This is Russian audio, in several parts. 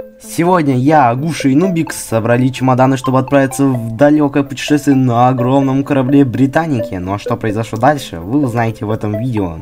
Сегодня я, Гуша и Нубик собрали чемоданы, чтобы отправиться в далекое путешествие на огромном корабле Британики. Ну а что произошло дальше, вы узнаете в этом видео.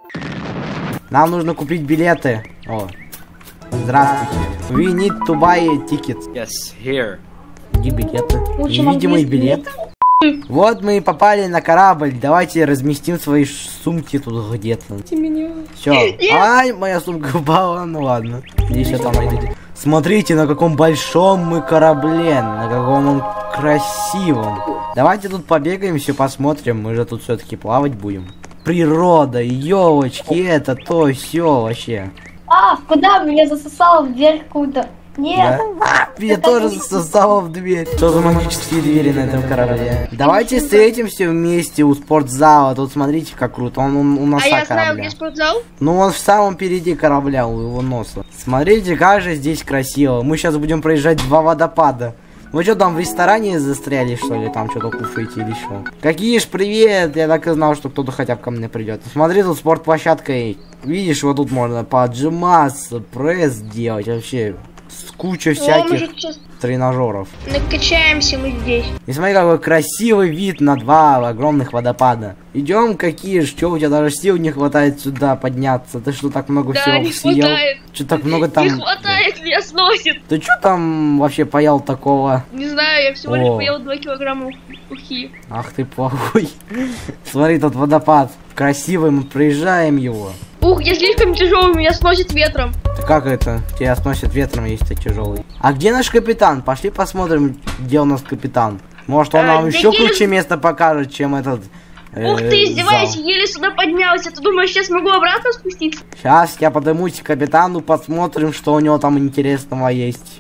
Нам нужно купить билеты. О, здравствуйте. We need to buy tickets. Yes, here. Где билеты? Невидимый билет. Вот мы и попали на корабль. Давайте разместим свои сумки тут где-то. Все. Ай, моя сумка упала. Ну ладно. Еще там найдите. Смотрите, на каком большом мы корабле. На каком он красивом. Давайте тут побегаем, все посмотрим. Мы же тут все-таки плавать будем. Природа, елочки, это то, все вообще. Куда меня засосало в дверь какую-то? Нет. Да? Меня тоже засосало в дверь. Что за магические двери на этом корабле? Давайте встретимся вместе у спортзала. Тут смотрите, как круто. Он у носа корабля. Я знаю, где спортзал. Ну, он в самом впереди корабля, у его носа. Смотрите, как же здесь красиво. Мы сейчас будем проезжать 2 водопада. Вы что, там в ресторане застряли, что ли? Там что-то кушаете или что? Какие ж привет! Я так и знал, что кто-то хотя бы ко мне придет. Смотри, тут спортплощадка есть. Видишь, вот тут можно поджиматься, пресс делать. Вообще, куча всяких тренажеров. Накачаемся мы здесь. И смотри, какой красивый вид на 2 огромных водопада. Идем, какие ж, что у тебя даже сил не хватает сюда подняться? Ты что, так много всего не съел? хватает. Что так много там? Не хватает, меня сносит. Ты что там вообще поел такого? Не знаю, я всего лишь поел 2 килограмма ухи. Ах ты плохой. Смотри, тут водопад. Красивый, мы проезжаем его. Ух, я слишком тяжелый, меня сносит ветром. Как это? Тебя сносит ветром, если ты тяжелый. А где наш капитан? Пошли посмотрим, где у нас капитан. Может, он нам еще круче место покажет, чем этот. Ух ты, издевайся, еле сюда поднялся. Ты думаешь, сейчас могу обратно спуститься? Сейчас я поднимусь к капитану, посмотрим, что у него там интересного есть.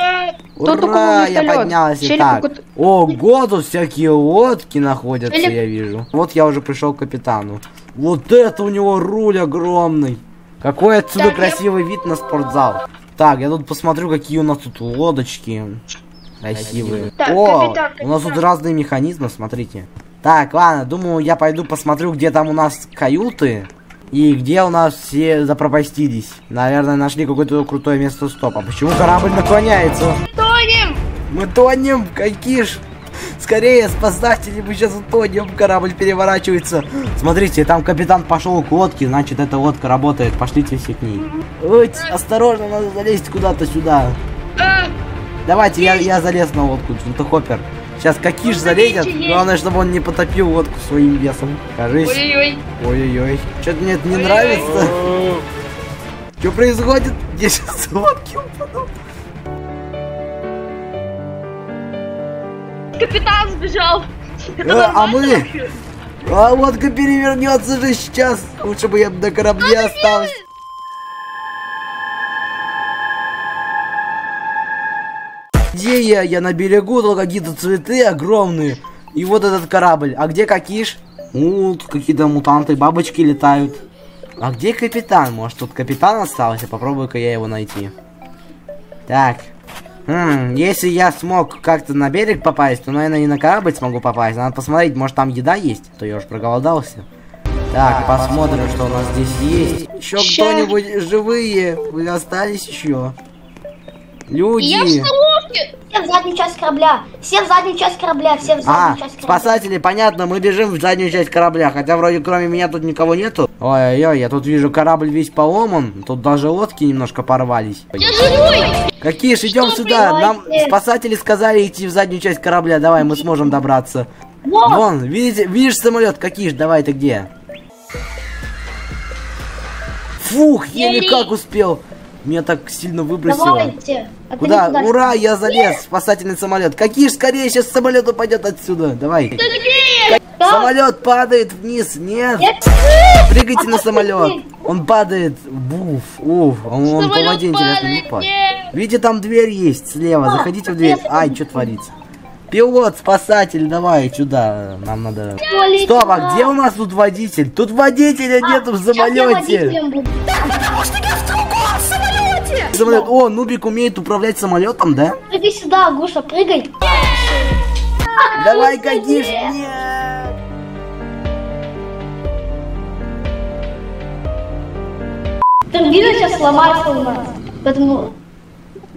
Ура, я поднялся. Так. Ого, тут всякие лодки находятся, я вижу. Вот я уже пришел к капитану. Вот это у него руль огромный. Какой отсюда красивый вид на спортзал. Так, я тут посмотрю, какие у нас тут лодочки. Красивые. О, у нас тут разные механизмы, смотрите. Так, ладно, думаю, я пойду посмотрю, где там у нас каюты. И где у нас все запропастились. Наверное, нашли какое-то крутое место стоп. А почему корабль наклоняется? Тонем! Мы тонем, какие ж. Скорее, спасатели, мы сейчас утонем, корабль переворачивается. Смотрите, там капитан пошел к лодке, значит, эта лодка работает. Пошлите все к ней. Ой, осторожно, надо залезть куда-то сюда. Давайте, я залез на лодку, Джунтахоппер. Сейчас какие ж залезет, главное, чтобы он не потопил лодку своим весом. Кажись. Ой-ой-ой. Ой-ой-ой. Что-то мне это не нравится. Что происходит? Я сейчас с лодки упаду. Капитан сбежал. А мы? А лодка перевернется же сейчас. Лучше бы я на корабле остался. Где я? Я на берегу, тут какие-то цветы огромные. И вот этот корабль. А где Какиш? Тут какие-то мутанты, бабочки летают. А где капитан? Может, тут капитан остался? Попробую-ка я его найти. Так. Если я смог как-то на берег попасть, то, наверное, и на корабль смогу попасть. Надо посмотреть, может, там еда есть? А то я уж проголодался. Так, посмотрим, что у нас здесь есть. Еще кто-нибудь живые? Вы остались еще? Люди. Я в столовке. Все в заднюю часть корабля. Все в заднюю часть корабля. Все в заднюю часть корабля. Спасатели, понятно, мы бежим в заднюю часть корабля. Хотя вроде кроме меня тут никого нету. Ой-ой-ой, я тут вижу, корабль весь поломан. Тут даже лодки немножко порвались. Я живой. Какие ж, идем сюда. Нам спасатели сказали идти в заднюю часть корабля. Давай, мы сможем добраться. Вон, видишь самолет? Какие ж, давай, ты где? Фух, еле как успел. Меня так сильно выбросило. Давайте. Куда? Ура, я залез в спасательный самолет. Какие ж, скорее, сейчас самолет упадет отсюда. Давай. Самолет падает вниз. Нет. Прыгайте на самолет. Он падает. Буф. Уф. Он по воде, интересно, не падает. Видите, там дверь есть слева. Заходите в дверь. Ай, что творится? Пилот, спасатель, давай сюда. Нам надо... Стоп, а где у нас тут водитель? Тут водителя нету в самолете. Самолет. О, Нубик умеет управлять самолетом, да? Прыгай сюда, Гуша, прыгай. Давай, Какиш. Нет. Турбина сейчас сломается у нас. Поэтому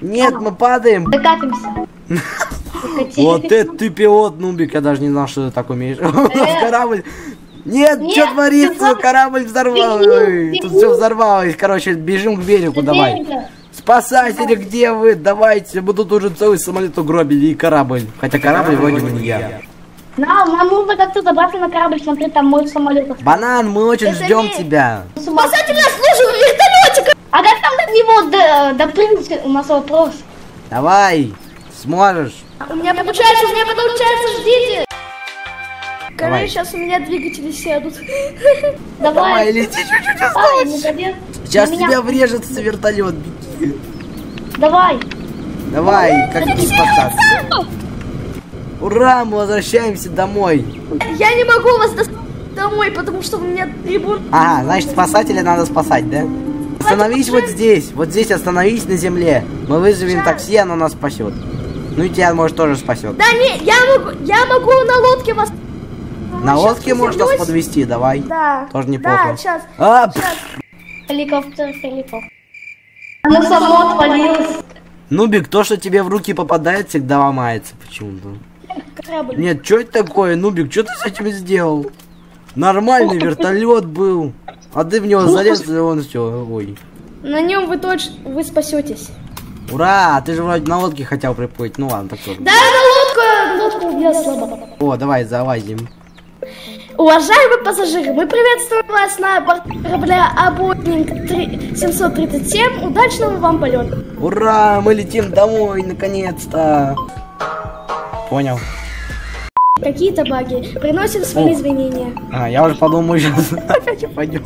Нет, мы падаем. Докатимся. Вот это ты пилот, Нубик, я даже не знал, что ты так умеешь. Корабль. Нет, что творится? Корабль взорвался. Тут все взорвалось. Короче, бежим к берегу, давай. Спасатели, где вы? Давайте, мы тут уже целый самолет угробили и корабль. Хотя корабль вроде бы не я. Нам нужно как-то забраться на корабль, смотри, там мой самолет. Банан, мы очень ждем тебя. Спасатели нас служат вертолетик! А как там до него допрыгнуть? У нас вопрос. Давай, сможешь. У меня получается, ждите. Давай. Сейчас у меня двигатели сядут. Давай, лети, чуть-чуть осталось. Сейчас тебя врежется вертолет. Давай. Давай, как ты спасаться? Ура, мы возвращаемся домой. Я не могу вас доставить домой, потому что у меня трибун. Ага, значит, спасателя надо спасать, да? Остановись вот здесь остановись на земле. Мы вызовем такси, оно нас спасет. Ну и тебя, может, тоже спасет. Да не, я могу на лодке вас. На лодке можно нас подвести, давай. Да. Тоже неплохо. Да, сейчас. Helikopter. Оно само отвалилось. Нубик, то, что тебе в руки попадает, всегда ломается почему-то. Нет, что это такое, Нубик, что ты с этим сделал? Нормальный вертолет был. А ты в него залез, и он все, ой. На нем вы спасетесь. Ура, ты же вроде на лодке хотел приплыть, ну ладно, так тоже. Да, на лодку убил слабо. О, давай, залазим. Уважаемые пассажиры, мы приветствуем вас на борту корабля Boeing 737. Удачного вам полета. Ура, мы летим домой, наконец-то. Понял. Какие-то баги. Приносим свои извинения. Я уже подумал, мы сейчас опять пойдем.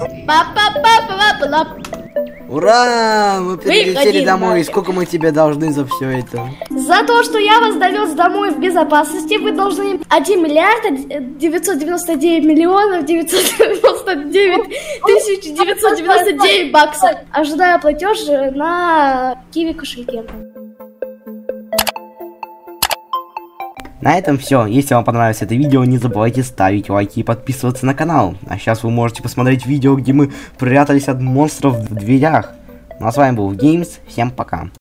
Ура, мы прилетели домой. Сколько мы тебе должны за все это? За то, что я вас довез домой в безопасности, вы должны 1 миллиард 999 миллионов 999 тысяч 999 баксов. Ожидаю платеж на Киви кошельке. На этом все. Если вам понравилось это видео, не забывайте ставить лайки и подписываться на канал. А сейчас вы можете посмотреть видео, где мы прятались от монстров в дверях. Ну а с вами был Games. Всем пока.